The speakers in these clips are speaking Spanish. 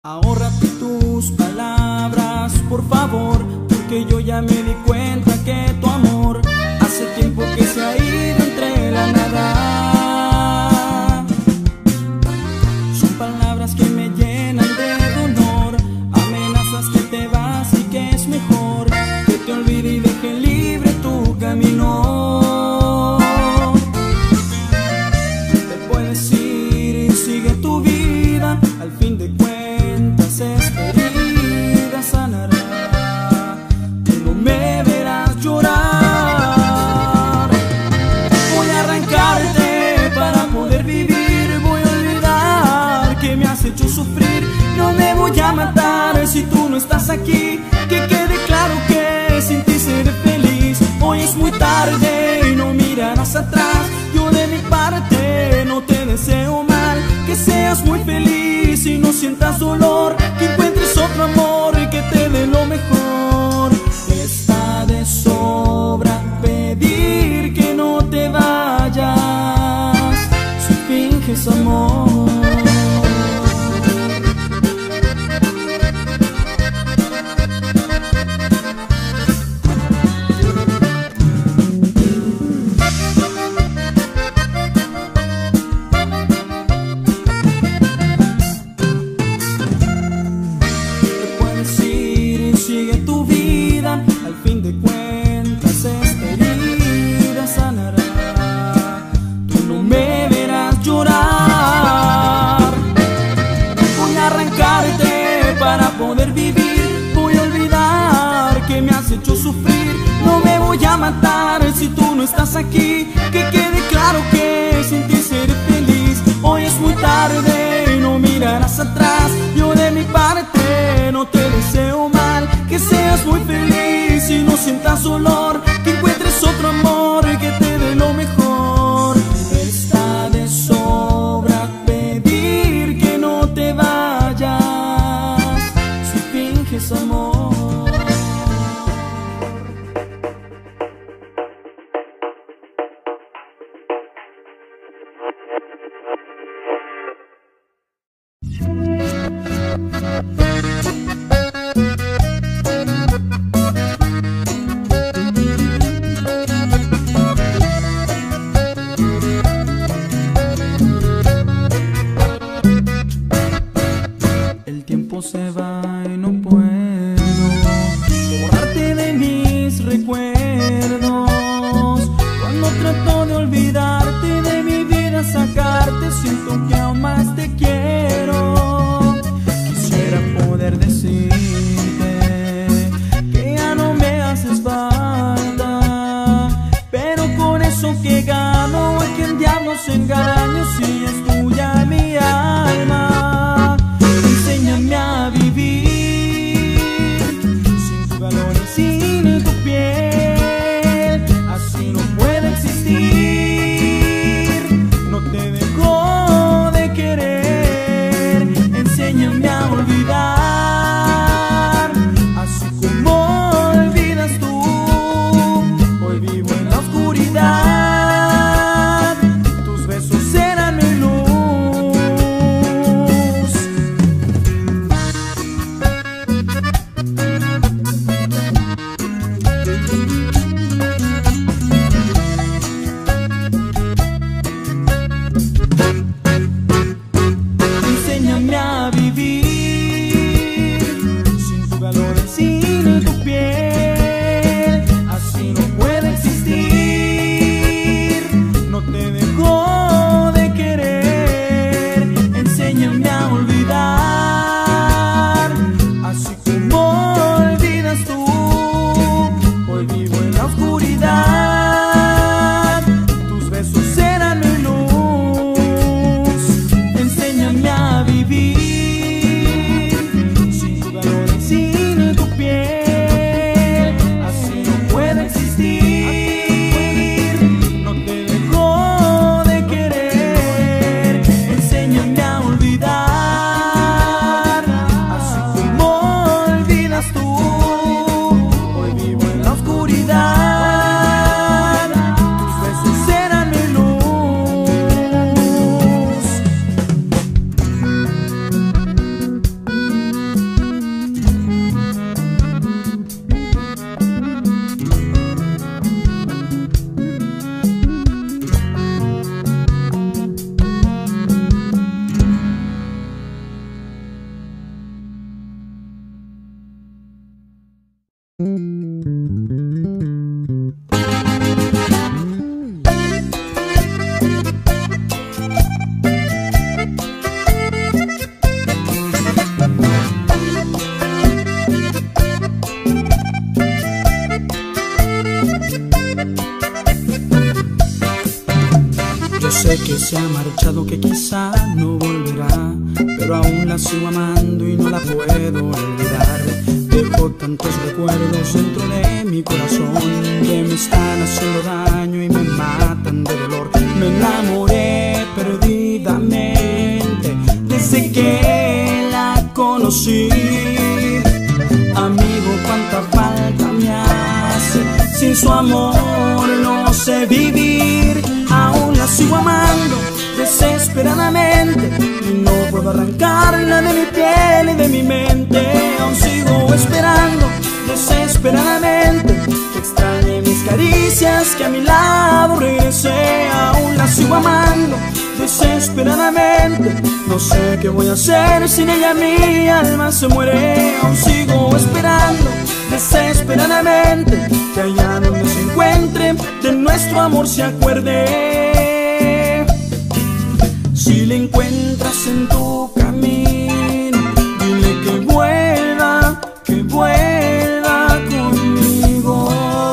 Ahórrate tus palabras, por favor, porque yo ya me di cuenta que tu amor hace tiempo que se ha ido entre la nada. Son palabras que me llenan de dolor, amenazas que te vas y que es mejor que te olvide y deje libre tu camino. Te puedes ir y sigue tu vida, al fin de cuentas esta herida sanará. Tú no me verás llorar. Voy a arrancarte para poder vivir. Voy a olvidar que me has hecho sufrir. No me voy a matar si tú no estás aquí. Que quede claro que sin ti seré feliz. Hoy es muy tarde y no mirarás atrás. Yo de mi parte no te deseo mal. Que seas muy feliz y no sientas dolor. Que encuentres otro amor y que te dé lo mejor. Está de sobra pedir que no te vayas si finges amor. Sigue tu vida, al fin de cuentas esta herida sanará. Tú no me verás llorar. Voy a arrancarte para poder vivir. Voy a olvidar que me has hecho sufrir. No me voy a matar si tú no estás aquí. Que quede claro que sin ti seré feliz. Hoy es muy tarde y no mirarás atrás. Yo de mi parte no te deseo mal. Que seas muy feliz y no sientas dolor. Que encuentres otro amor y que te dé lo mejor. Está de sobra pedir que no te vayas si finges amor. Se va y no puedo borrarte de mis recuerdos. Cuando trato de olvidarte de mi vida, sacarte, siento que aún más te quiero. Quisiera poder decirte que ya no me haces falta, pero con eso que gano, ¿a quién diablos engaño si es tuya mi alma? Enséñame a vivir sin tu calor y sin tu piel. Así no puedo existir. No te dejo de querer. Enséñame a olvidar, así como olvidas tú. Hoy vivo en la oscuridad. Tus besos serán mi luz. Enséñame a vivir sin tu calor y sin tu piel. Así no puedo existir. No te dejo de querer. Enséñame a olvidar, así como olvidas tú. Hoy vivo en la oscuridad. Tus besos serán mi luz. Enséñame a vivir sin tu calor y sin tu piel. Yo sé que se ha marchado, que quizá no volverá, pero aún la sigo amando y no la puedo olvidar. Dejo tantos recuerdos dentro de mi corazón que me están haciendo daño y me matan de dolor. Me enamoré perdidamente desde que la conocí. Amigo, cuánta falta me hace, sin su amor no sé vivir. Aún la sigo amando desesperadamente y no puedo arrancarla de mi piel y de mi mente. Aún sigo esperando desesperadamente que extrañe mis caricias, que a mi lado regrese. Aún la sigo amando desesperadamente, no sé qué voy a hacer sin ella, mi alma se muere. Aún sigo esperando desesperadamente que allá donde se encuentre de nuestro amor se acuerde. Si le encuentras en tu camino, dile que vuelva conmigo.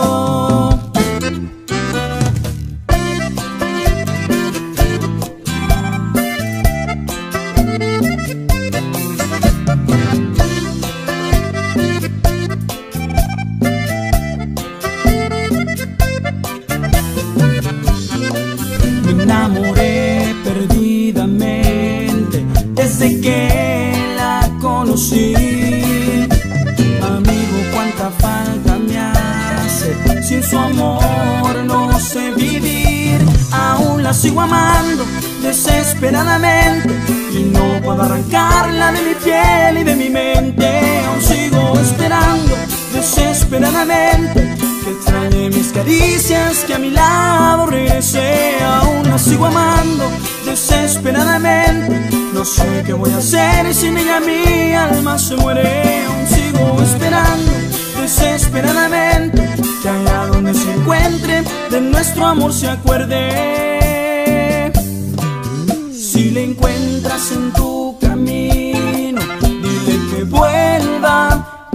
Me enamoré perdidamente desde que la conocí. Amigo, cuánta falta me hace, sin su amor no sé vivir. Aún la sigo amando desesperadamente y no puedo arrancarla de mi piel y de mi mente. Aún sigo esperando desesperadamente que extrañe mis caricias, que a mi lado regrese. Aún la sigo amando desesperadamente, no sé qué voy a hacer sin ella, mi alma se muere. Aún sigo esperando desesperadamente que allá donde se encuentre de nuestro amor se acuerde. Si le encuentras en tu camino, dile que vuelva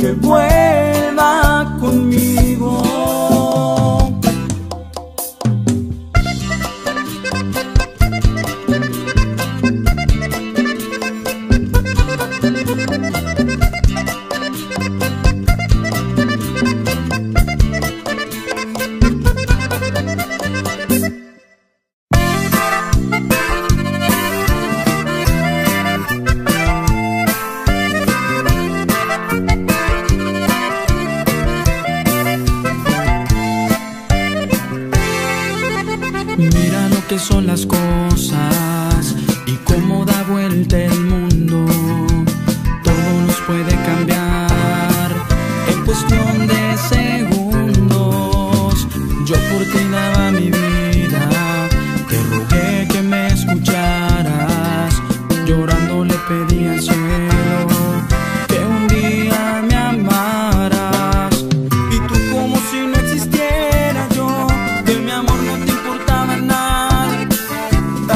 conmigo. Mira lo que son las cosas y cómo da vuelta el mundo. Todo nos puede cambiar en cuestión de segundos. Yo por ti daba mi vida, te rogué que me escucharas. Llorando le pedí al cielo que un día me amaras. Y tú como si no existiera yo, de mi amor no te importaba nada.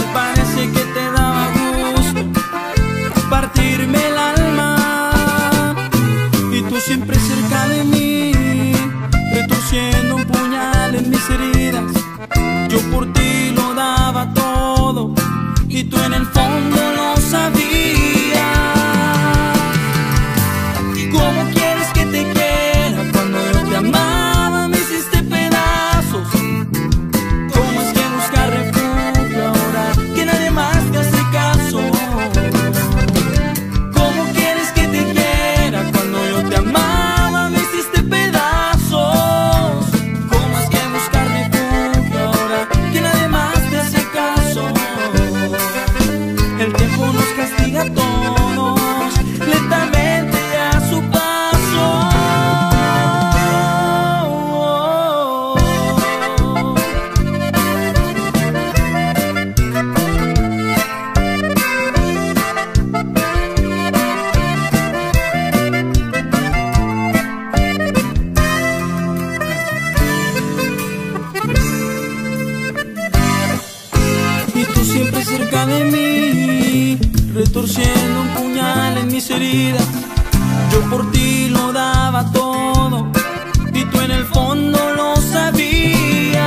vida. Yo por ti lo daba todo y tú en el fondo lo sabías.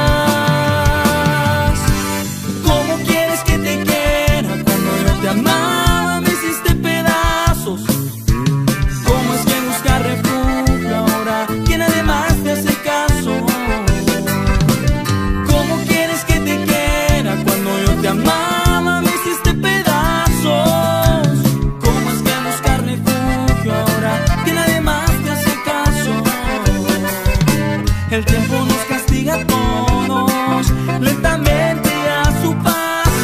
¿Cómo quieres que te quiera cuando yo te amaba? Me hiciste pedazos. ¿Cómo es que buscar refugio ahora quien además te hace caso? ¿Cómo quieres que te quiera cuando yo te amaba? Me hiciste pedazos. ¿Cómo es que buscar refugio ahora quien además te hace caso? El tiempo nos castiga a todos lentamente a su paso.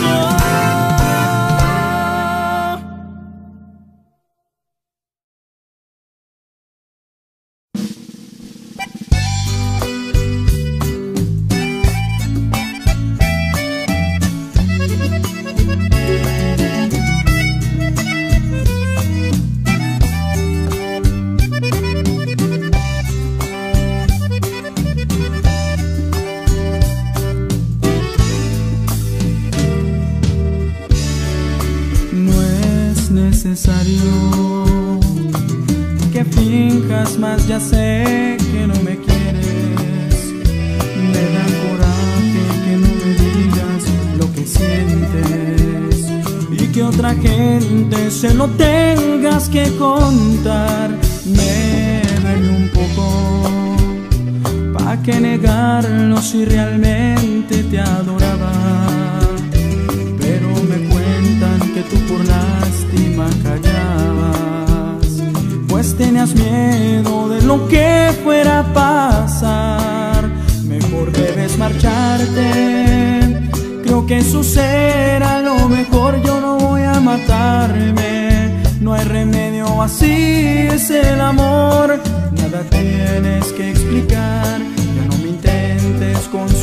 Necesario que finjas más, ya sé que no me quieres. Me da coraje que no me digas lo que sientes y que otra gente se lo tengas que contar. Me duele un poco, ¿pa' qué negarlo si realmente te adoraba? Pero me cuentan que tú por lástima callabas, pues tenías miedo de lo que fuera a pasar. Mejor debes marcharte, creo que eso será lo mejor. Yo no voy a matarme, no hay remedio, así es el amor. Nada tienes que explicar, ya no me intentes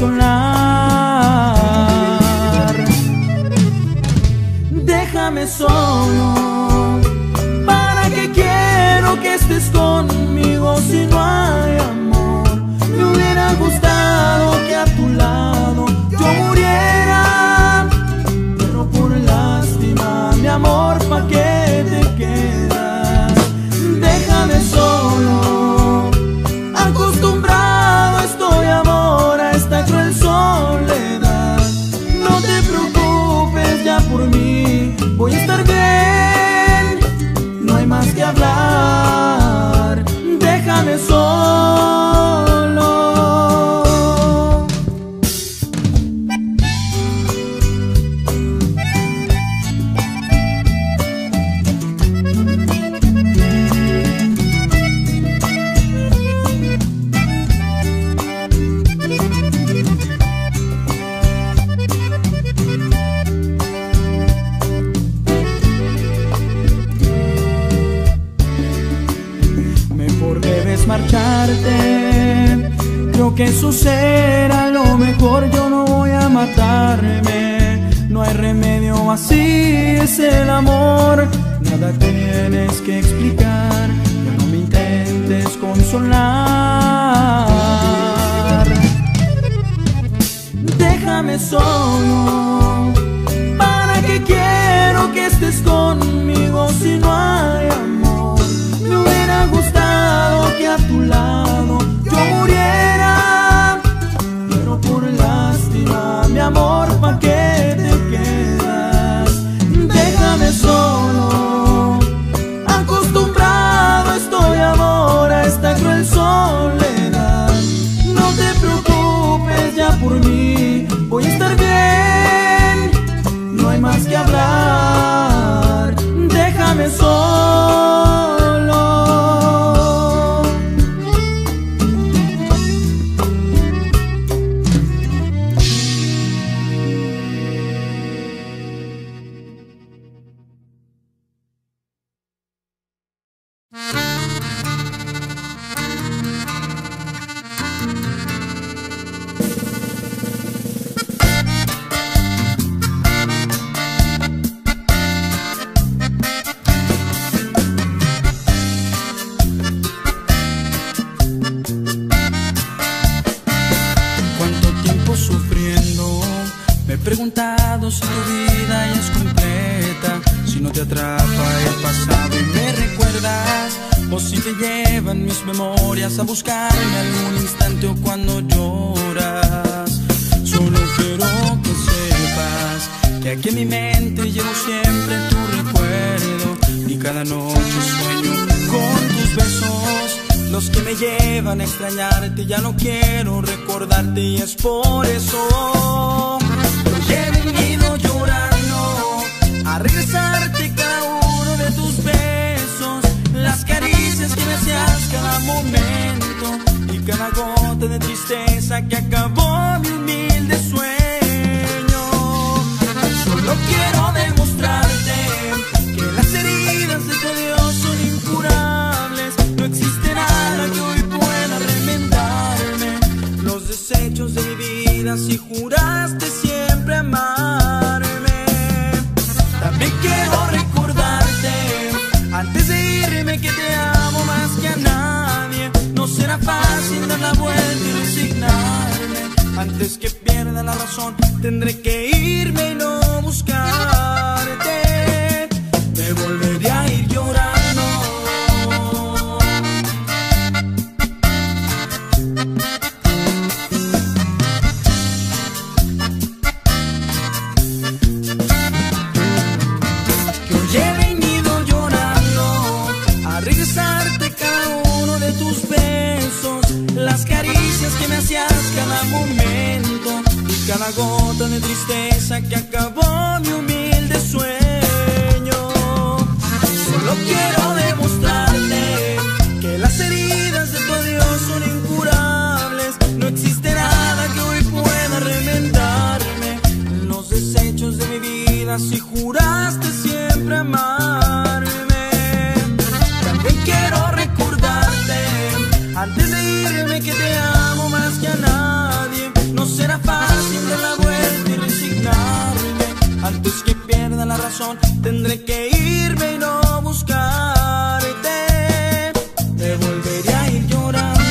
consolar. Déjame solo, ¿para qué quiero que estés conmigo si no hay amor? Me hubiera gustado que a tu lado yo muriera, pero por lástima, mi amor, ¿pa' qué te quedas? Déjame solo, acostumbrado estoy, amor, a esta cruel soledad. No te preocupes ya por mí, voy a estar bien, no hay más que hablar. Déjame solo. Marcharte, creo que eso será lo mejor. Yo no voy a matarme, no hay remedio, así es el amor. Nada tienes que explicar, ya no me intentes consolar. Déjame solo, ¿para qué quiero que estés conmigo si no hay amor? Me hubiera gustado que a tu lado yo muriera, pero por lástima, mi amor, ¿pa' qué te quedas? Déjame solo, acostumbrado estoy, amor, a esta cruel soledad. No te preocupes ya por mí, voy a estar bien, no hay más que hablar. Déjame solo. preguntado si tu vida ya es completa, si no te atrapa el pasado y me recuerda recuerdas o si te llevan mis memorias a buscarme algún instante o cuando lloras. Solo quiero que sepas que aquí en mi mente llevo siempre tu recuerdo y cada noche sueño con tus besos, los que me llevan a extrañarte. Ya no quiero recordarte y es por eso que he venido llorando a regresarte cada uno de tus besos, las caricias que me hacías cada momento y cada gota de tristeza que acabó mi humilde sueño. Solo quiero demostrarte que las heridas de tu Dios son incurables. No existe nada que hoy pueda remendarme los desechos de mi vida si juraste siempre amarme. También quiero recordarte antes de irme que te amo más que a nadie. No será fácil dar la vuelta y resignarme. Antes que pierda la razón tendré que irme y no buscarte. Me volveré a ir llorando. Que hoy he venido llorando a regresarte cada uno de tus besos, las caricias que me hacías cada momento y cada gota de tristeza que acabó mi humilde sueño. Solo quiero demostrarte que las heridas de tu Dios son incurables. No existe nada que hoy pueda remendarme los desechos de mi vida si juraste siempre amarme. También quiero recordarte antes de irme que te amo más que a nadie. No será fácil dar la vuelta y resignarme. Antes que pierda la razón tendré que irme y no buscarte. Te volveré a ir llorando.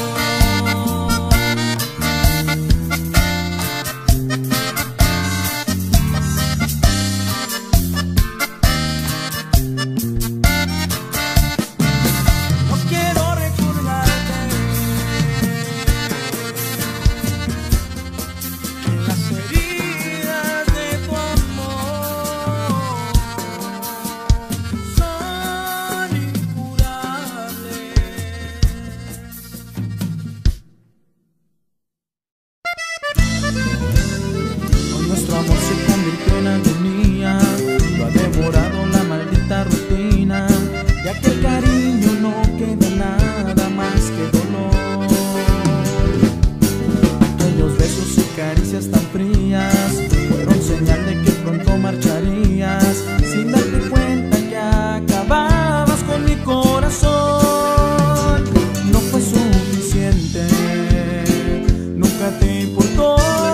No quiero recordarte que las heridas de tu amor son incurables. Hoy nuestro amor se convirtió en agonía, lo ha devorado la maldita rutina. De aquel cariño no queda nada más que dolor. Aquellos besos y caricias tan frías fueron señal de que pronto marcharías, sin darte cuenta que acababas con mi corazón. No fue suficiente, nunca te importó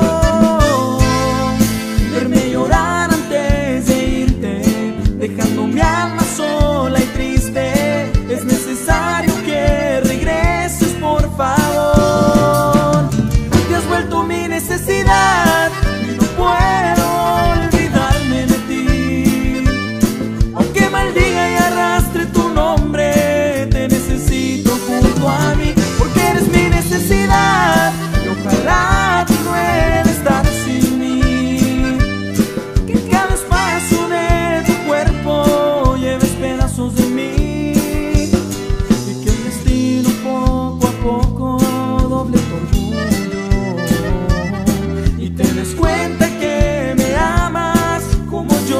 verme llorar antes de irte, dejando mi alma sola y triste. Es necesario que regreses, por favor. Te has vuelto mi necesidad y no puedo olvidarme de ti. Aunque maldiga y arrastre tu nombre, te necesito junto a mí, porque eres mi necesidad y ojalá tú no estar sin mí. Que cada espacio de tu cuerpo lleves pedazos de mí y que el destino poco a poco doble tu orgullo y te des cuenta que me amas como yo.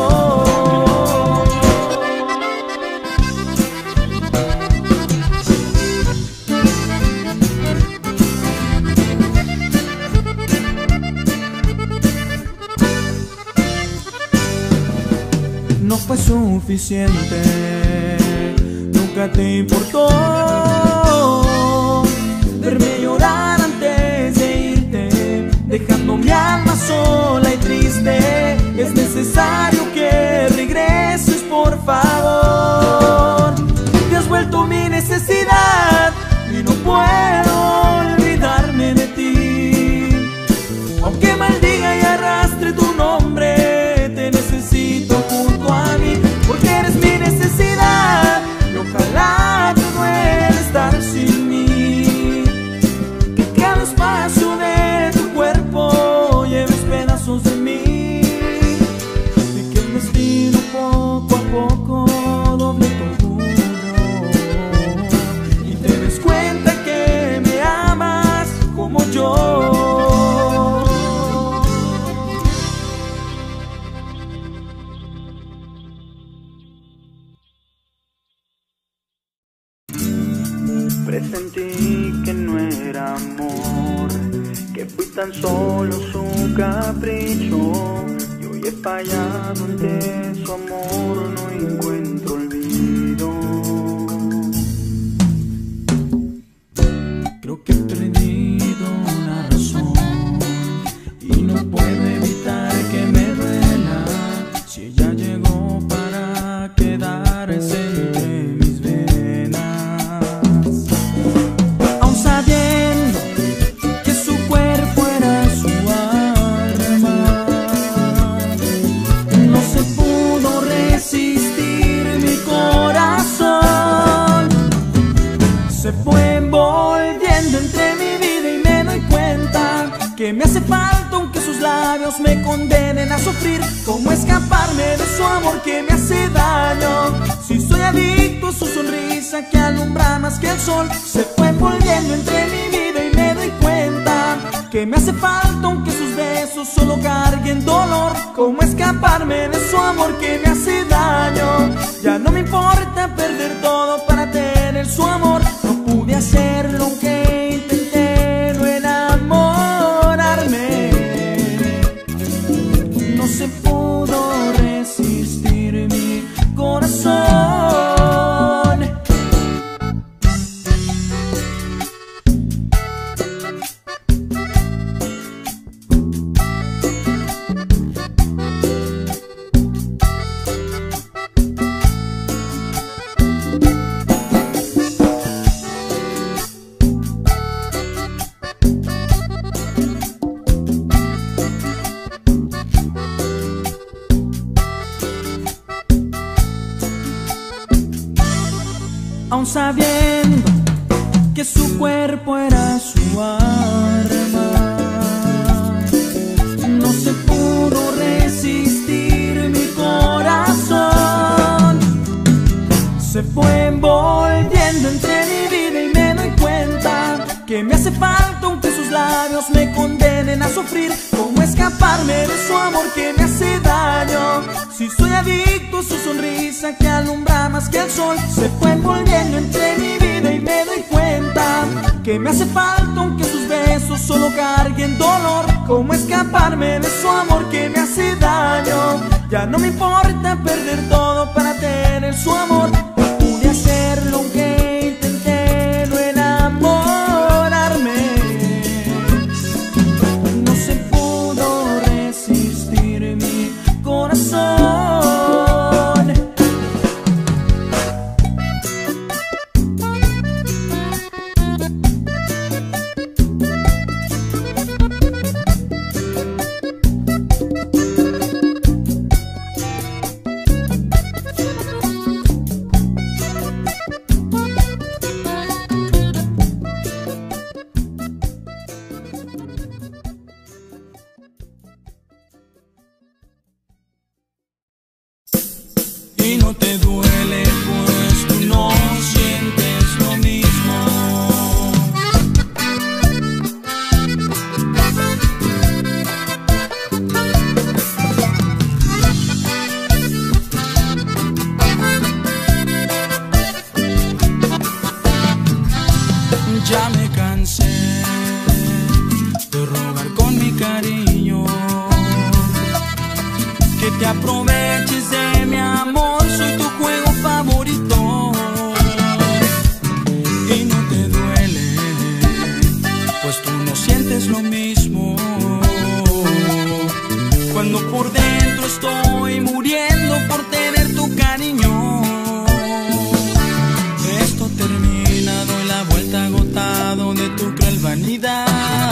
No fue suficiente, nunca te importó verme llorar antes de irte, dejando mi alma sola y triste. Es necesario que regreses, por favor. Te has vuelto mi necesidad y no puedo olvidarme de ti. Aunque maldiga y arrastre tu nombre, te necesito junto a mí, porque eres mi necesidad y ojalá Presentí que no era amor, que fui tan solo su capricho. Y hoy he fallado ante su amor, no encuentro olvido. Creo que he perdido la razón y no puedo evitar que me duela. Si ella llegó para quedarse entre mis venas, aún sabiendo que su cuerpo era su arma, no se pudo resistir mi corazón. Se fue envolviendo entre mi vida y me doy cuenta que me hace falta, aunque sus labios me condenen a sufrir. ¿Cómo escaparme de su amor que me hace daño? Si soy adicto a su sonrisa que alumbra más que el sol. Se fue envolviendo entre mi vida y me doy cuenta que me hace falta, aunque sus besos solo carguen dolor. ¿Cómo escaparme de su amor que me hace daño? Ya no me importa perder todo para tener su amor. No pude hacerlo aunque intenté no enamorarme. No se pudo resistir mi corazón. Aún sabiendo que su cuerpo era su arma, no se pudo resistir mi corazón. Se fue envolviendo entre mi vida y me doy cuenta que me hace falta, aunque sus labios me condenen a sufrir. ¿Cómo escaparme de su amor que me hace daño? Si soy adicto a su sonrisa que alumbra más que el sol. Se fue envolviendo entre mi vida y me doy cuenta que me hace falta, aunque sus besos solo carguen dolor. ¿Cómo escaparme de su amor que me hace daño? Ya no me importa perder todo para tener su amor. No pude hacerlo aunque intenté no enamorarme. No se pudo resistir mi corazón. Y no te duele, pues tú no sientes lo mismo. Ya me cansé de rogar con mi cariño, que te aproveches de mi amor. Soy tu juego favorito. Y no te duele, pues tú no sientes lo mismo. Cuando por dentro estoy muriendo por tener tu cariño. Esto termina, doy la vuelta agotado de tu cruel vanidad.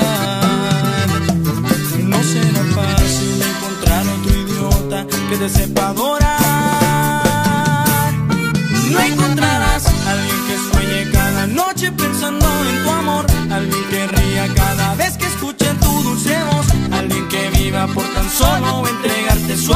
No será fácil encontrar otro idiota que te sepa adorar. No encontrarás alguien que sueñe cada noche pensando en tu amor, alguien que ría cada vez que escuche tu dulce voz, alguien que viva por tan solo entregarte su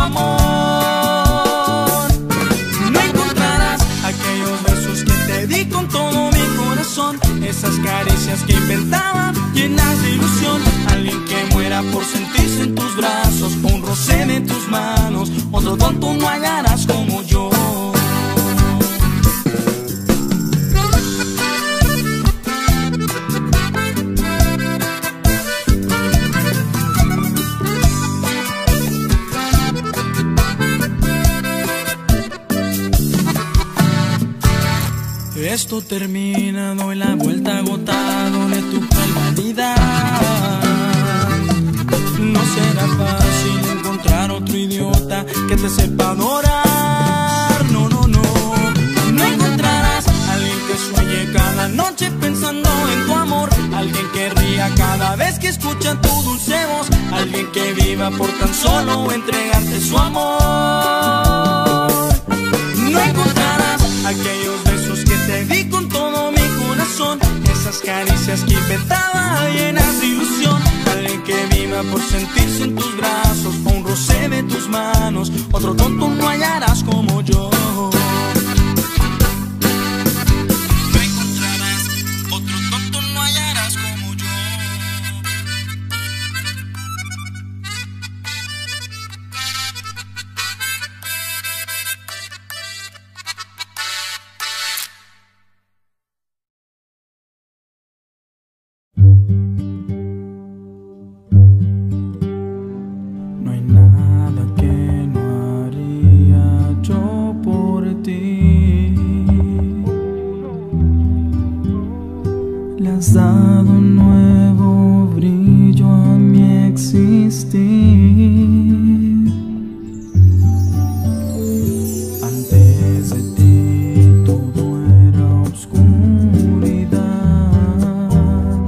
amor. No encontrarás aquellos besos que te di con todo mi corazón, esas caricias que inventaba llenas de ilusión, alguien que muera por sentirse en tus brazos, un roce de tus manos, otro don tú no hallarás como yo. Esto termina, doy la vuelta agotado de tu calidad. No será fácil encontrar otro idiota que te sepa adorar. No, no, no, no encontrarás alguien que sueñe cada noche pensando en tu amor, alguien que ría cada vez que escucha tu dulce voz, alguien que viva por tan solo entregarte su amor. No encontrarás aquellos besos que te di con todo mi corazón, esas caricias que inventaba llenas de ilusión, alguien que viva por sentirse en tus brazos, un roce de tus manos, otro tonto no hallarás como yo. No encontrarás otro tonto no hallarás como yo. No hay nada que no haría yo por ti. Le has dado un nuevo brillo a mi existir. Antes de ti todo era oscuridad.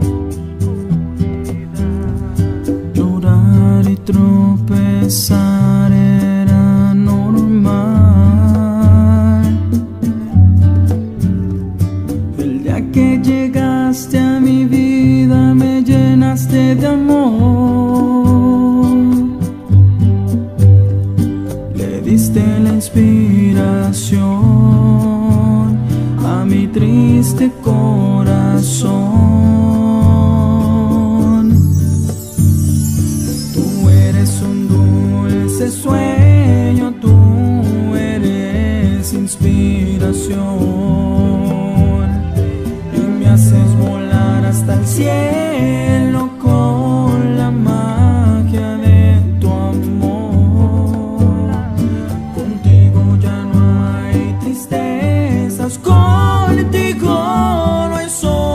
Llorar y tropezar era normal. El día que llegaste a mi vida me llenaste de amor. Le diste la inspiración a mi triste corazón. Tú eres un dulce sueño, tú eres inspiración y me haces volar hasta el cielo con la magia de tu amor. Contigo ya no hay tristezas, contigo no hay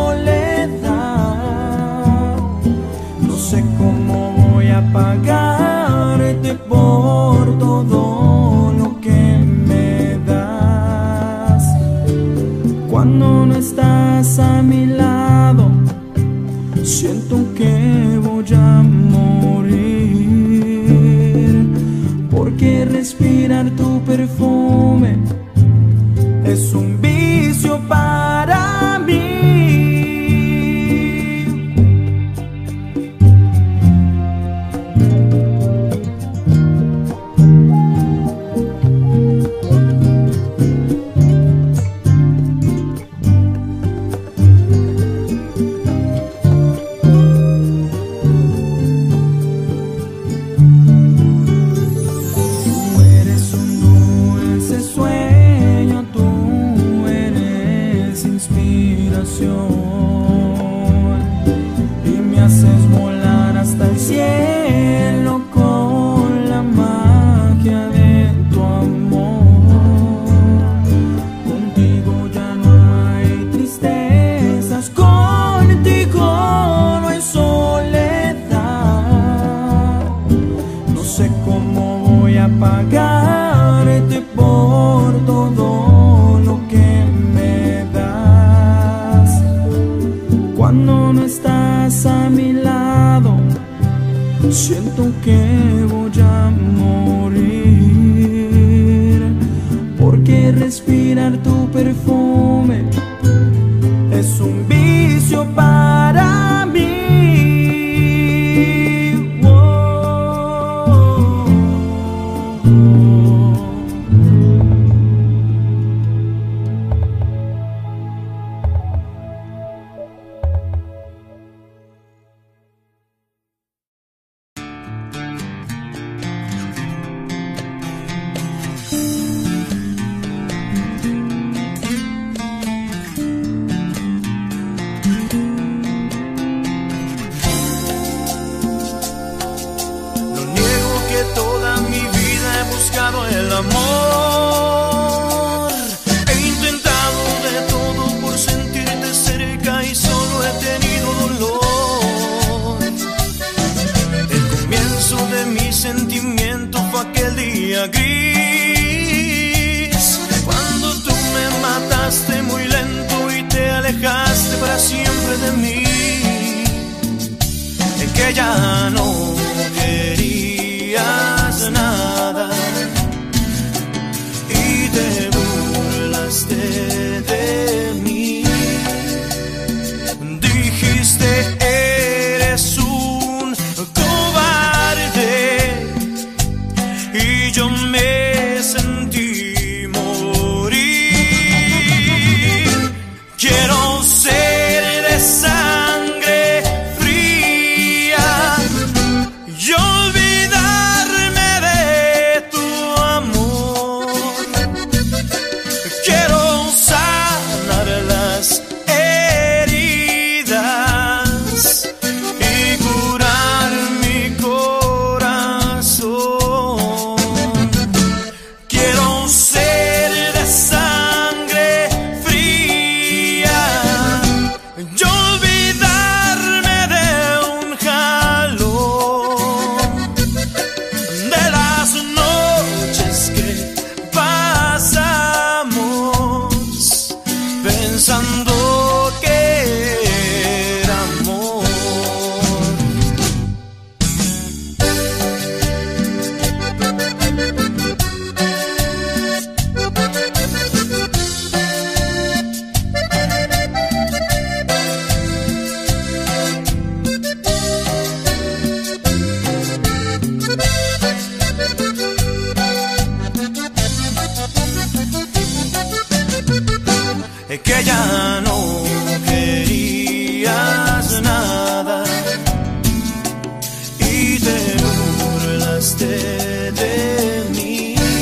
soledad. No sé cómo voy a pagarte por todo lo que me das. Cuando no estás a mi lado, siento que voy a morir, porque respirar tu perfume es un vicio para mí. Tú eres un dulce sueño, tú eres inspiración y me haces volar hasta el cielo con la magia de tu amor. Contigo ya no hay tristezas, contigo no hay soledad. No sé cómo voy a pagarte por todo lo que me das. Cuando no estás a mi lado, siento que voy a morir, porque respirar tu perfume es un vicio para mí. que ya no querías nada y te burlaste de mí. Dijiste eres un cobarde y yo me sentí morir. Quiero ser de sangre fría y olvidarme de tu amor. Quiero sanar las heridas y curar mi corazón. Quiero ser de sangre fría y olvidarme de un jalón de las noches que pasamos pensando que era amor. Que ya no querías nada y te burlaste de mí.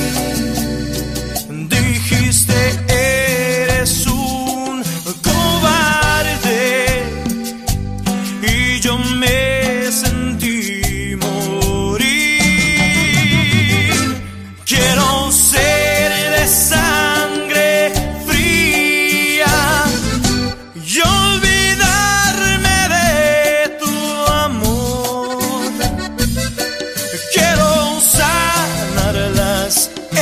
Dijiste eres un cobarde y yo me sentí morir. Quiero ser de sangre fría y olvidarme de tu amor. Quiero sanar las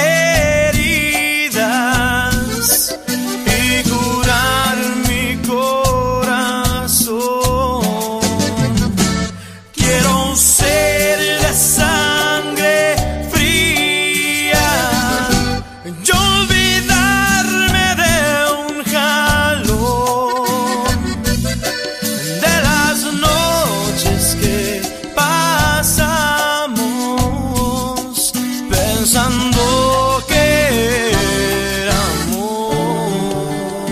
heridas y curar mi corazón. Quiero ser de sangre fría y olvidarme de un jalón de las noches que pasamos pensando que era amor.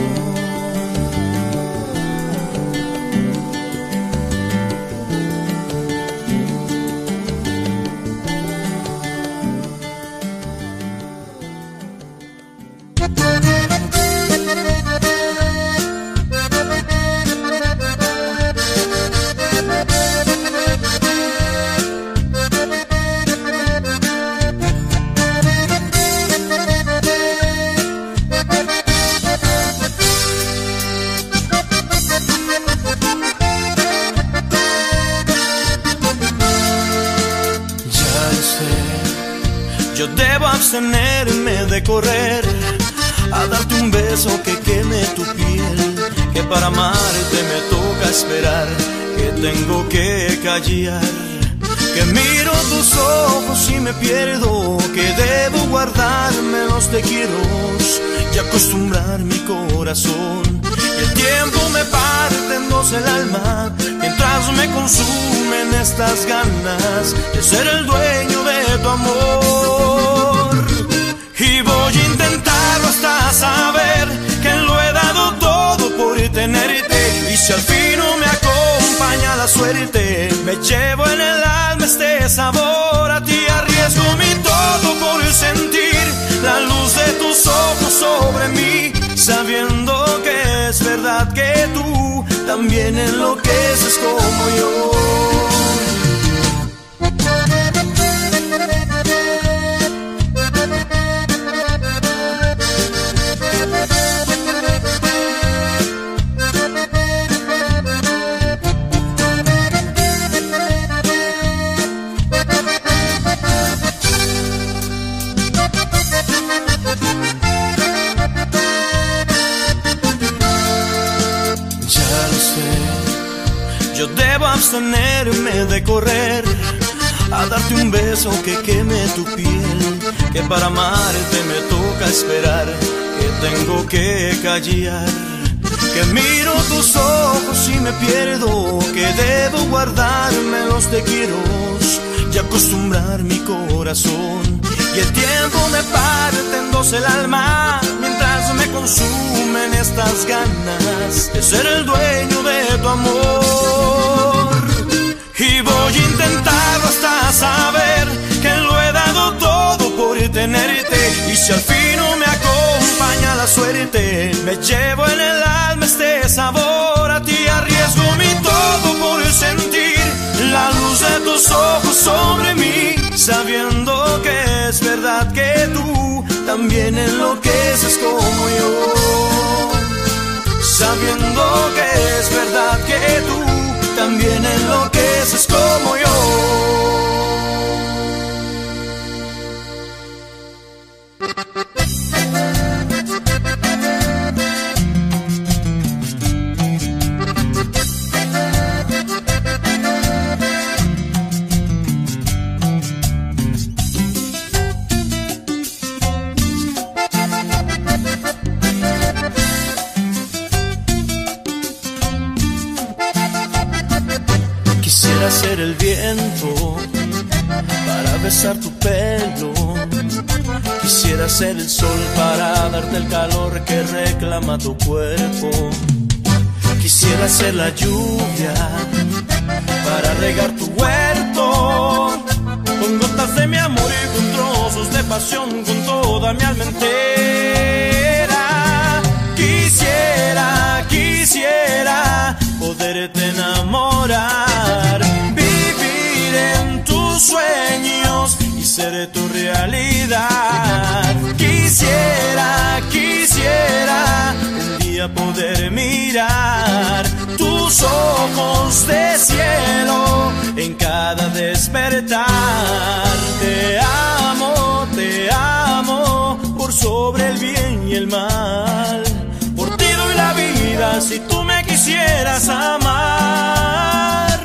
Ya lo sé, yo debo abstenerme de correr a darte un beso que queme tu piel, que para amarte me toca esperar, que tengo que callar, que miro tus ojos y me pierdo, que debo guardarme los te quiero y acostumbrar mi corazón. El tiempo me parte en dos el alma, mientras me consumen estas ganas de ser el dueño de tu amor. Y voy a intentarlo hasta saber que lo he dado todo por tenerte, y si al fin no me acompaña la suerte, me llevo en el alma este sabor a ti. Arriesgo mi todo por sentir la luz de tus ojos sobre mí, sabiendo que es verdad que tú también enloqueces como yo. yo debo abstenerme de correr a darte un beso que queme tu piel, que para amarte me toca esperar, que tengo que callar, que miro tus ojos y me pierdo, que debo guardarme los te quiero y acostumbrar mi corazón. Y el tiempo me parte en dos el alma, mientras me consumen estas ganas de ser el dueño de tu amor. Y voy a intentarlo hasta saber que lo he dado todo por tenerte, y si al fin no me acompaña la suerte, me llevo en el alma este sabor a ti, arriesgo mi todo por sentir la luz de tus ojos sobre mí, sabiendo que es verdad que tú también enloqueces como yo, sabiendo que es verdad que tú también enloqueces como yo. Quisiera ser el viento para besar tu pelo, quisiera ser el sol para darte el calor que reclama tu cuerpo, quisiera ser la lluvia para regar tu huerto, con gotas de mi amor y con trozos de pasión, con toda mi alma entera. Quisiera, quisiera poderte enamorar, vivir en tus sueños y ser tu realidad. Quisiera, quisiera un día poder mirar tus ojos de cielo en cada despertar. Te amo por sobre el bien y el mal. Por ti doy la vida si tú me quisieras amar.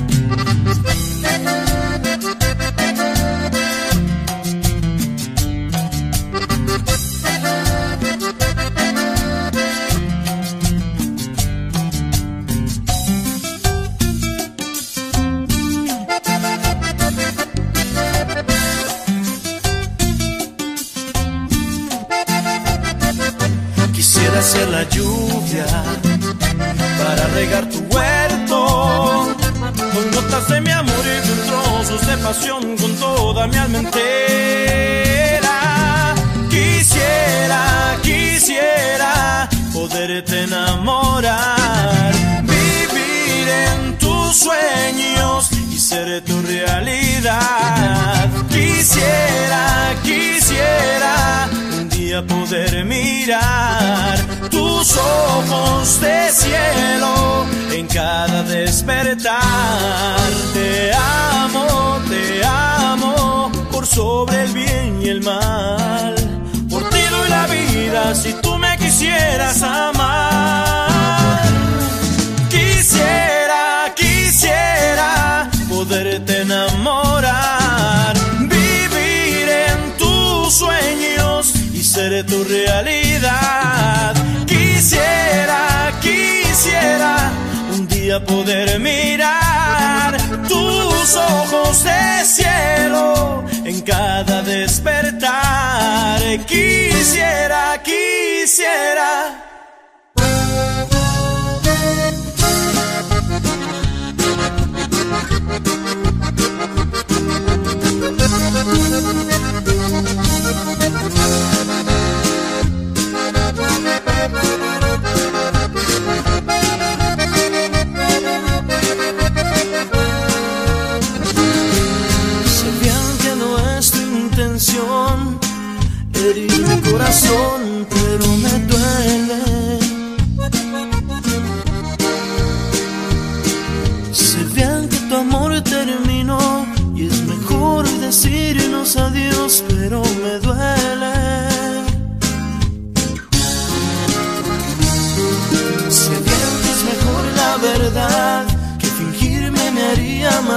Quisiera ser la lluvia para regar tu huerto, con gotas de mi amor y con trozos de pasión, con toda mi alma entera. Quisiera, quisiera poderte enamorar, vivir en tus sueños y ser tu realidad. Quisiera, quisiera un día poder mirar tus ojos de cielo en cada despertar. Te amo por sobre el bien y el mal. Por ti doy la vida si tú me quisieras amar. Quisiera, quisiera poderte enamorar, vivir en tus sueños y ser tu realidad. Quisiera, quisiera un día poder mirar tus ojos de cielo en cada despertar. Quisiera, quisiera. Sé bien que no es tu intención herir mi corazón, pero me duele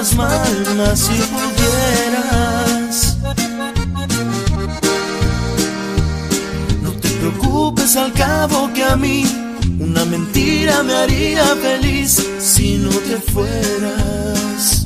más mal, más si pudieras. No te preocupes, al cabo que a mí una mentira me haría feliz si no te fueras.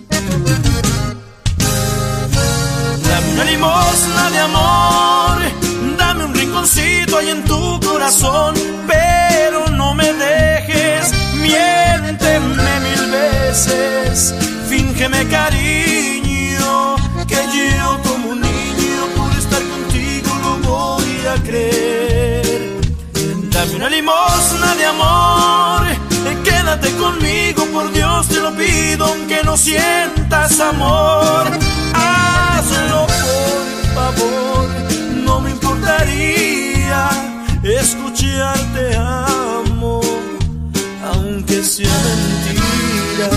Dame una limosna de amor, dame un rinconcito ahí en tu corazón, pero no me dejes, miénteme 1000 veces, fíngeme cariño, que yo como un niño por estar contigo lo voy a creer. Dame una limosna de amor, quédate conmigo, por Dios te lo pido, aunque no sientas amor, hazlo por favor. No me importaría escucharte amo, aunque sea mentira.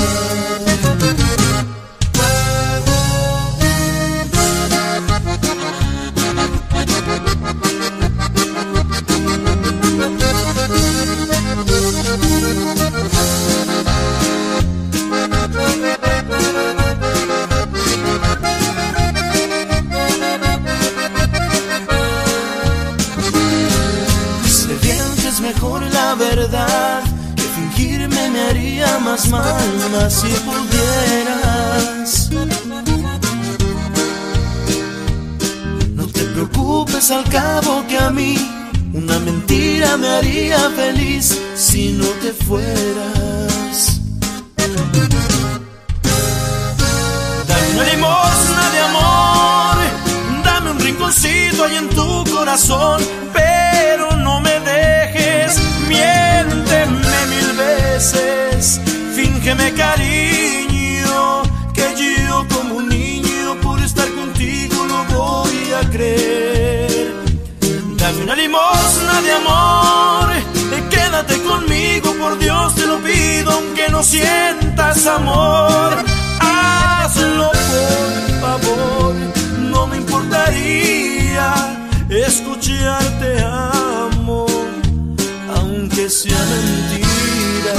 Mejor la verdad que fingirme me haría más mal, más si pudieras. No te preocupes, al cabo que a mí una mentira me haría feliz si no te fueras. Dame una limosna de amor, dame un rinconcito ahí en tu corazón, pero no me dejes, miénteme 1000 veces, fíngeme cariño, que yo como un niño por estar contigo lo voy a creer. Dame una limosna de amor, quédate conmigo, por Dios te lo pido, aunque no sientas amor, hazlo por favor. No me importaría escucharte amo, aunque sea mentira.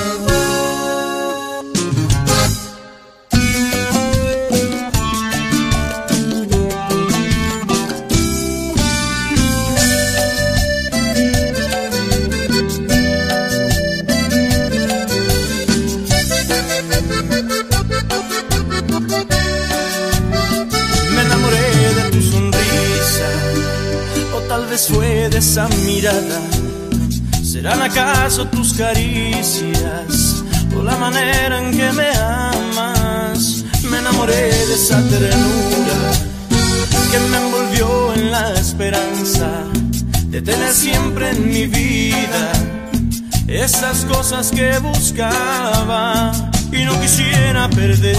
Me enamoré de tu sonrisa, o tal vez fue de esa mirada. ¿Serán acaso tus caricias o la manera en que me amas? Me enamoré de esa ternura que me envolvió en la esperanza de tener siempre en mi vida esas cosas que buscaba y no quisiera perder.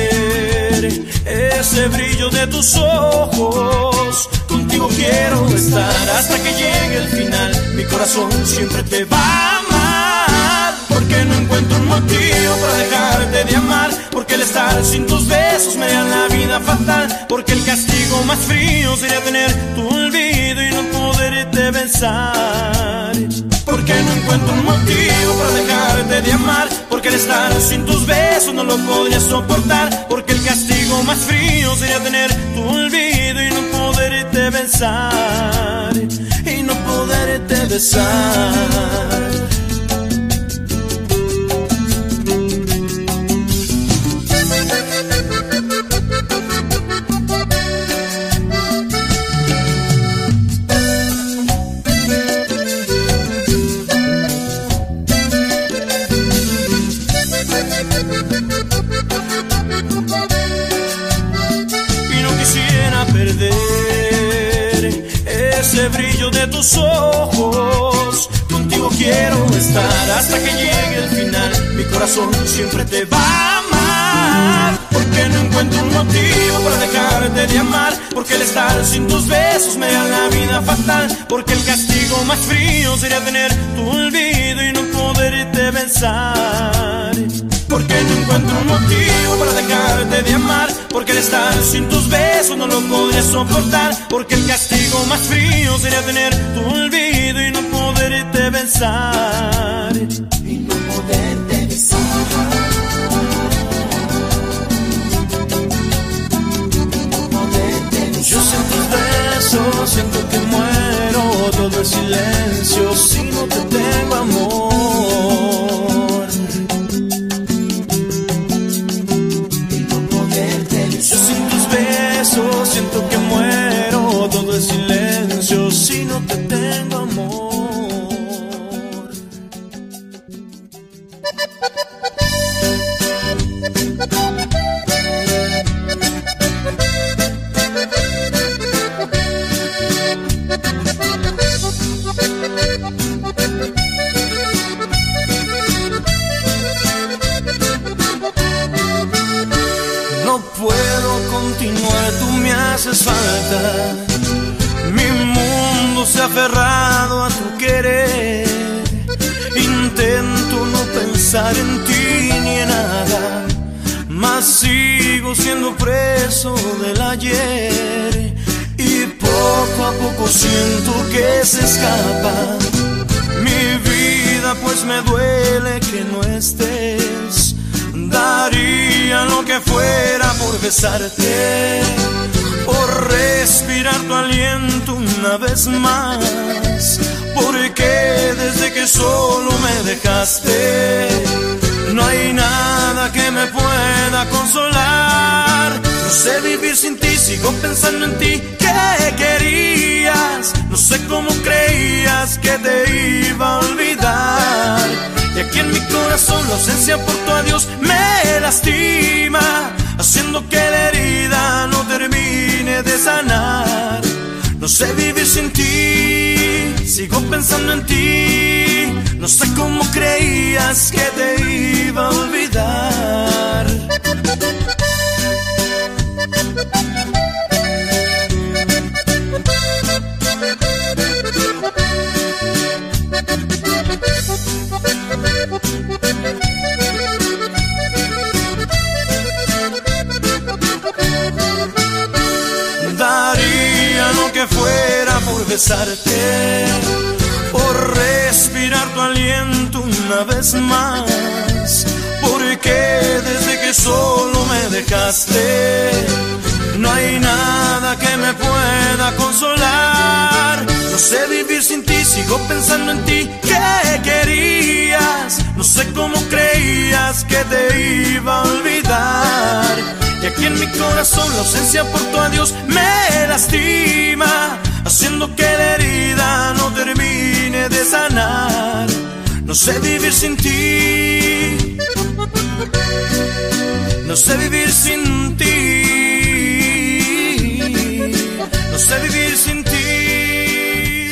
Ese brillo de tus ojos, contigo quiero estar hasta que llegue el final. Mi corazón siempre te va a amar, porque no encuentro un motivo para dejarte de amar, porque el estar sin tus besos me haría la vida fatal, porque el castigo más frío sería tener tu olvido y no poderte besar. Porque no encuentro un motivo para dejarte de amar, porque el estar sin tus besos no lo podría soportar, porque el castigo más frío sería tener tu olvido y no poderte besar, y no poderte besar. Ese brillo de tus ojos, contigo quiero estar hasta que llegue el final. Mi corazón siempre te va a amar, porque no encuentro un motivo para dejarte de amar, porque el estar sin tus besos me haría la vida fatal, porque el castigo más frío sería tener tu olvido y no poderte besar. Porque no encuentro un motivo para dejarte de amar, porque el estar sin tus besos no lo podría soportar, porque el castigo más frío sería tener tu olvido y no poderte besar, y no poderte besar. aferrado a tu querer. Intento no pensar en ti ni en nada, mas sigo siendo preso del ayer. Y poco a poco siento que se escapa mi vida, pues me duele que no estés. Daría lo que fuera por besarte, por respirar tu aliento una vez más, porque desde que solo me dejaste no hay nada que me pueda consolar. No sé vivir sin ti, sigo pensando en ti, que querías. No sé cómo creías que te iba a olvidar. Y aquí en mi corazón la ausencia por tu adiós me lastima, haciendo que la herida no termine de sanar. No sé vivir sin ti, sigo pensando en ti. No sé cómo creías que te iba a olvidar. Daría lo que fuera por besarte, por respirar tu aliento una vez más, porque desde que solo me dejaste no hay nada que me pueda consolar. No sé vivir sin ti, sigo pensando en ti, que querías. No sé cómo creías que te iba a olvidar. Y aquí en mi corazón la ausencia por tu adiós me lastima, haciendo que la herida no termine de sanar. No sé vivir sin ti, no sé vivir sin ti, no sé vivir sin ti,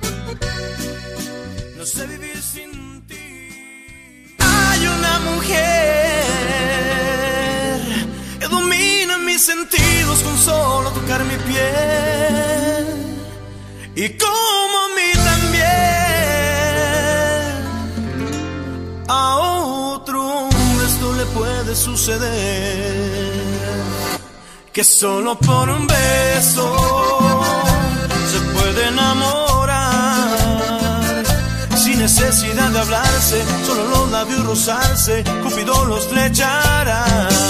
no sé vivir sin ti. Hay una mujer que domina mis sentidos con solo tocar mi piel, y como a mí también a otro hombre esto le puede suceder, que solo por un beso se puede enamorar, sin necesidad de hablarse, solo los labios rozarse, Cupido los flechará.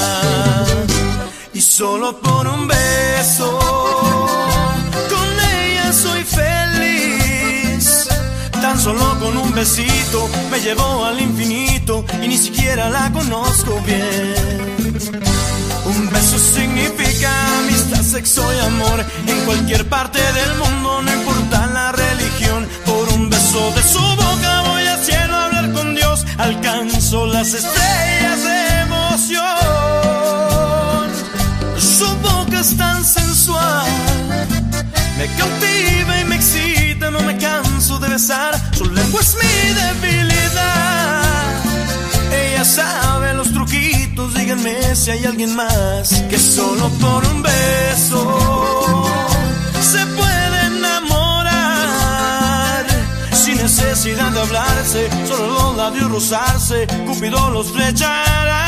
Y solo por un beso con ella soy feliz. Tan solo con un besito me llevó al infinito y ni siquiera la conozco bien. Un beso significa amistad, sexo y amor en cualquier parte del mundo, no importa la religión. Por un beso de su boca voy al cielo a hablar con Dios, alcanzo las estrellas de emoción. Su boca es tan sensual, me cautiva y me excita, no me canso de besar. Su lengua es mi debilidad, ella sabe los truquitos. Díganme si hay alguien más que solo por un beso se puede enamorar, sin necesidad de hablarse, solo los labios rozarse, Cupido los flechará.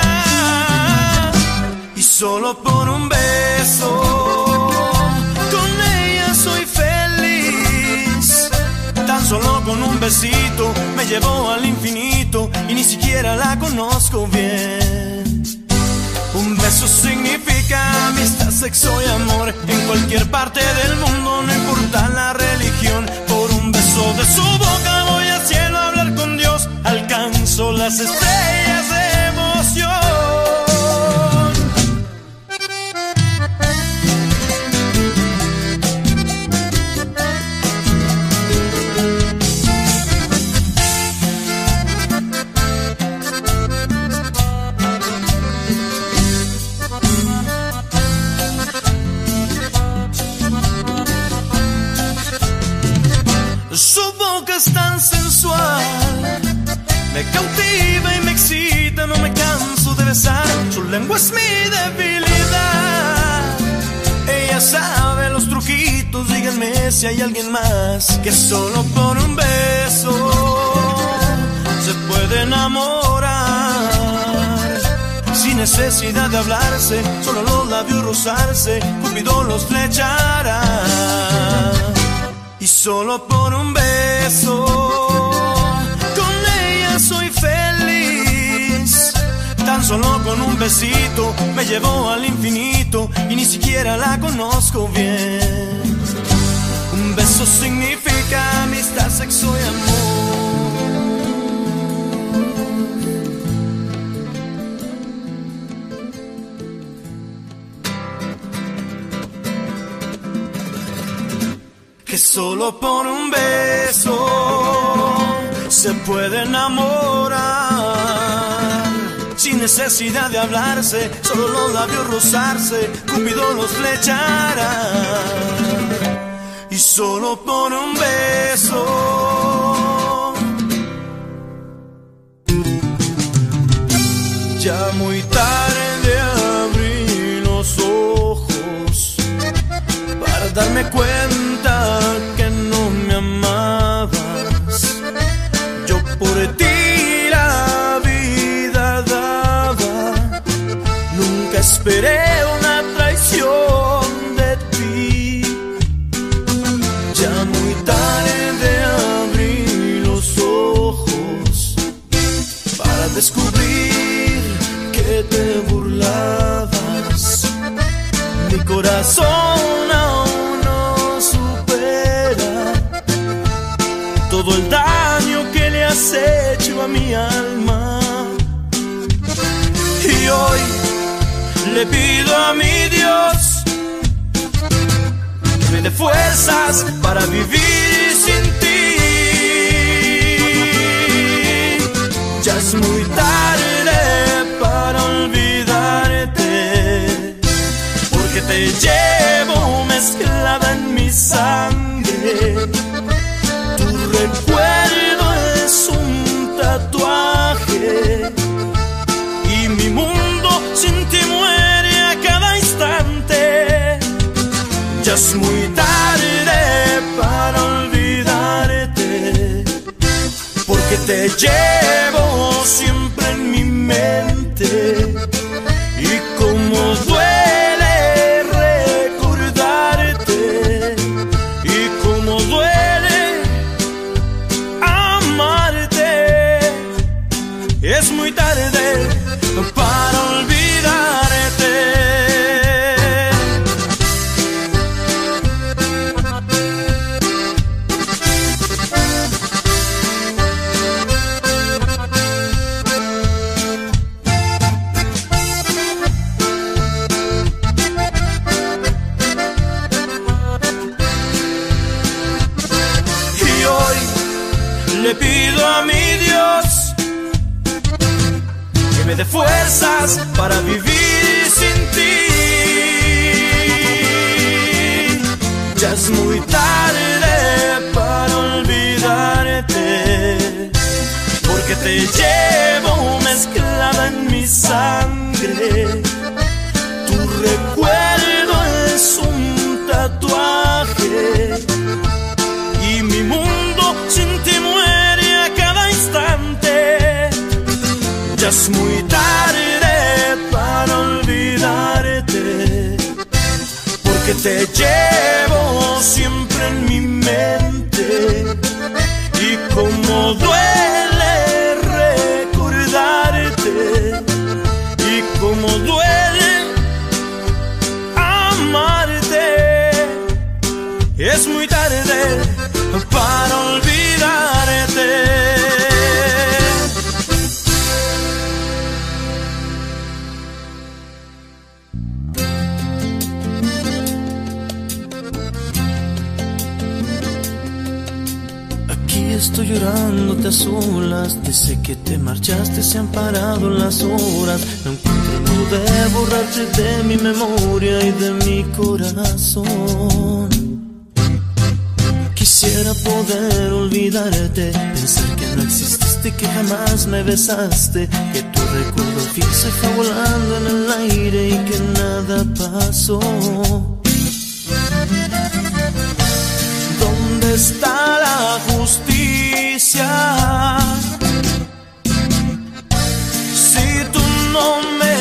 Y solo por un beso con ella soy feliz. Tan solo con un besito me llevó al infinito y ni siquiera la conozco bien. Un beso significa amistad, sexo y amor en cualquier parte del mundo, no importa la religión. Por un beso de su boca voy al cielo a hablar con Dios, alcanzo las estrellas de emoción. Su boca es tan sensual, me cautiva y me excita, no me canso de besar. Su lengua es mi debilidad, ella sabe los truquitos. Díganme si hay alguien más que solo por un beso se puede enamorar, sin necesidad de hablarse, solo los labios rozarse, Cupido los flechará. Y solo por un beso con ella soy feliz. Tan solo con un besito me llevó al infinito y ni siquiera la conozco bien. Un beso significa amistad, sexo y amor. Que solo por un beso se puede enamorar, sin necesidad de hablarse, solo los labios rozarse, Cupido los flechará. Y solo por un beso. Ya muy tarde abrí los ojos para darme cuenta que no me amabas. Yo por ti la vida daba, nunca esperé una traición de ti. Ya muy tarde abrí los ojos para descubrir que te burlabas. Mi corazón aún no supera todo el daño que le has hecho a mi alma. Y hoy le pido a mi Dios que me dé fuerzas para vivir sin ti. Ya es muy tarde para olvidarte, porque te llevo mezclada en mi sangre. Tu recuerdo es un tatuaje y mi mundo sin ti muere a cada instante. Ya es muy tarde para olvidarte, porque te llevo siempre en mi mente. Y como duele recordarte, y como duele amarte, es muy tarde para olvidarte. Le pido a mi Dios que me dé fuerzas para vivir sin ti. Ya es muy tarde para olvidarte, porque te llevo mezclada en mi sangre. Tu recuerdo es un tatuaje y mi mundo sin ti muere a cada instante. Ya es muy tarde para olvidarte, porque te llevo siempre en mi mente. Y como duele recordarte, y como duele amarte, es muy tarde para olvidarte. Aquí estoy llorándote a solas, desde que te marchaste se han parado las horas. No encuentro el modo de borrarte de mi memoria y de mi corazón. Quisiera poder olvidarte, pensar que no exististe, que jamás me besaste, que tu recuerdo fijo se fue volando en el aire y que nada pasó. está la justicia? Si tú no me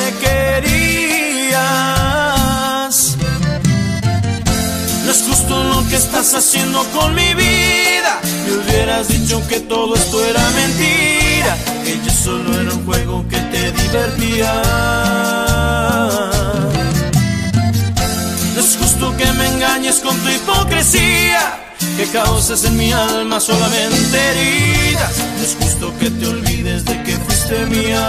querías, no es justo lo que estás haciendo con mi vida. Me hubieras dicho que todo esto era mentira, que yo solo era un juego que te divertía. No es justo que me engañes con tu hipocresía, que causes en mi alma solamente heridas. No es justo que te olvides de que fuiste mía.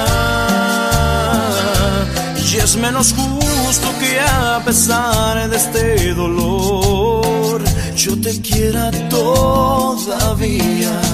Y es menos justo que a pesar de este dolor yo te quiera todavía.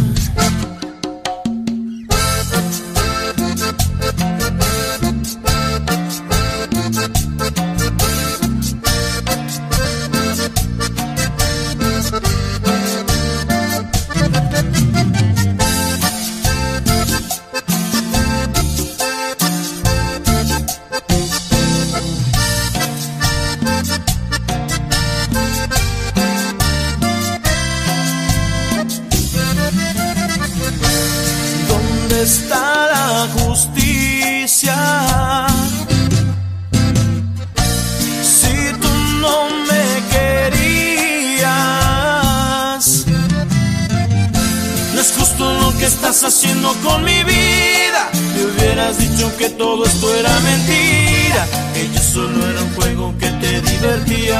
Está la justicia. Si tú no me querías, no es justo lo que estás haciendo con mi vida. Me hubieras dicho que todo esto era mentira, que yo solo era un juego que te divertía.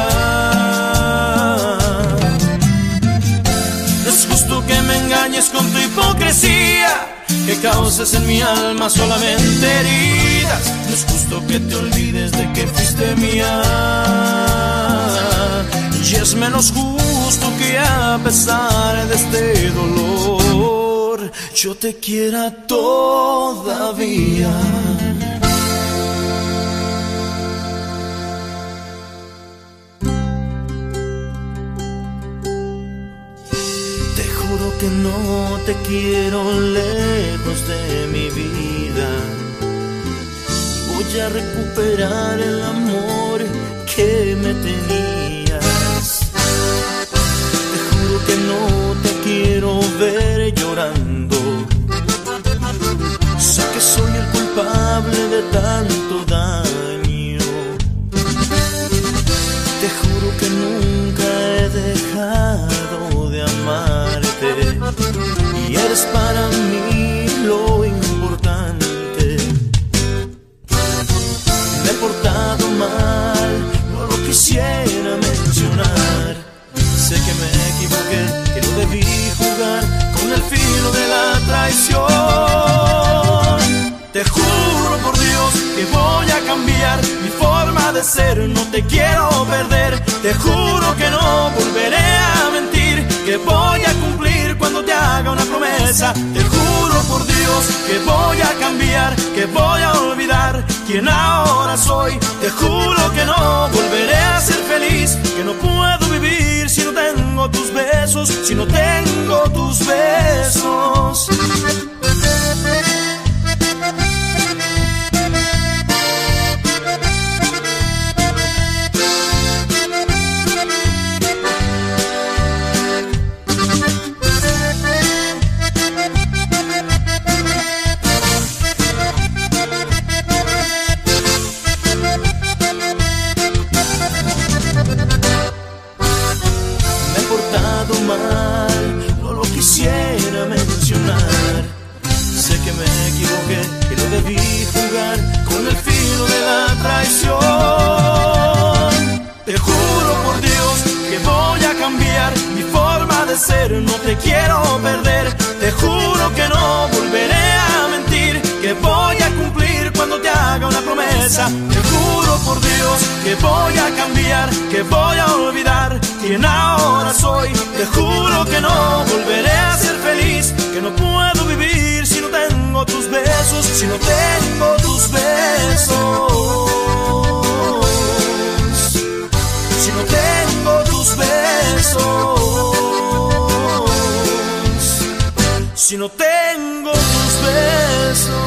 No es justo que me engañes con tu hipocresía, que causes en mi alma solamente heridas. No es justo que te olvides de que fuiste mía. Y es menos justo que a pesar de este dolor yo te quiera todavía. Que no te quiero lejos de mi vida. Voy a recuperar el amor que me tenías. Te juro que no te quiero ver llorando. Sé que soy el culpable de tanto daño. Te juro que nunca he dejado de amarte, y eres para mí lo importante. Me he portado mal, no lo quisiera mencionar. Sé que me equivoqué, que no debí jugar con el filo de la traición. Te juro por Dios que voy a cambiar mi forma de ser, no te quiero perder. Te juro que no volveré a mentir, que voy a cumplir cuando te haga una promesa. Te juro por Dios que voy a cambiar, que voy a olvidar quien ahora soy. Te juro que no volveré a ser feliz, que no puedo vivir si no tengo tus besos, si no tengo tus besos. Mal, no lo quisiera mencionar. Sé que me equivoqué, que no debí jugar con el filo de la traición. Te juro por Dios que voy a cambiar mi forma de ser, no te quiero perder. Te juro que no volveré a mentir, que voy a cumplir cuando te haga una promesa. Te juro por Dios que voy a cambiar, que voy a olvidar quien ahora soy. Te juro que no volveré a ser feliz, que no puedo vivir si no tengo tus besos, si no tengo tus besos, si no tengo tus besos, si no tengo tus besos.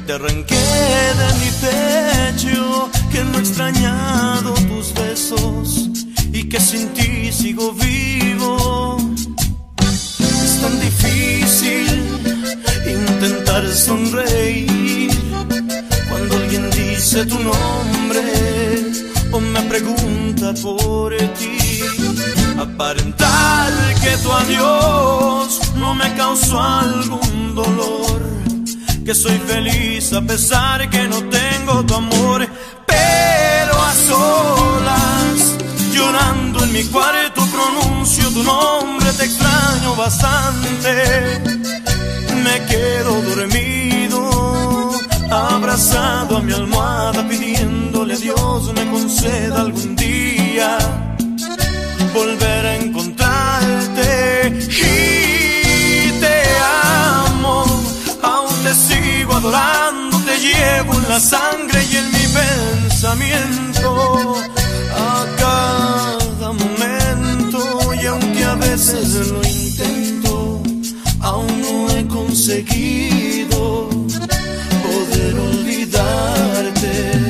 te arranqué de mi pecho, que no he extrañado tus besos y que sin ti sigo vivo. Es tan difícil intentar sonreír cuando alguien dice tu nombre o me pregunta por ti. Aparentar que tu adiós no me causó algún dolor, que soy feliz a pesar que no tengo tu amor. Pero a solas, llorando en mi cuarto, pronuncio tu nombre, te extraño bastante. Me quedo dormido, abrazado a mi almohada, pidiéndole a Dios me conceda algún día volver a encontrarte. Y te amo, aún te sigo adorando, te llevo en la sangre y en mi pensamiento a cada momento. Y aunque a veces lo intento, aún no he conseguido poder olvidarte.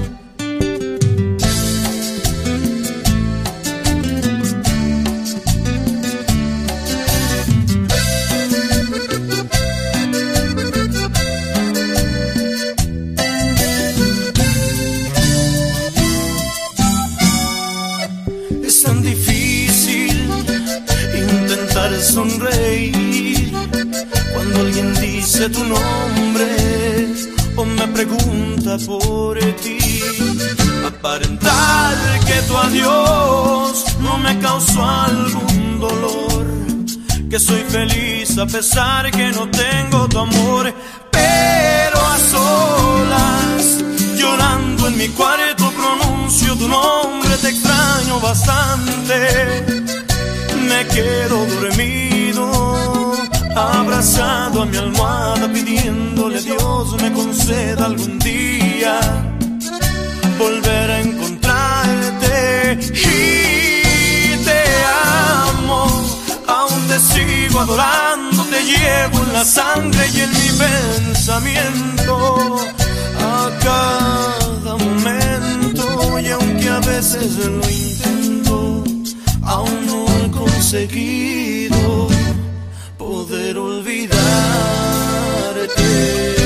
Es tan difícil intentar sonreír cuando alguien dice tu nombre o me pregunta por ti. Aparentar que tu adiós no me causó algún dolor, que soy feliz a pesar que no tengo tu amor. Pero a solas, llorando en mi cuarto, pronuncio tu nombre, te extraño bastante. Me quedo dormido, abrazado a mi almohada, pidiéndole a Dios me conceda algún día volver a encontrarte. Y te amo, aún te sigo adorando, te llevo en la sangre y en mi pensamiento a cada momento. Y aunque a veces lo intento, aún no he conseguido poder olvidarte.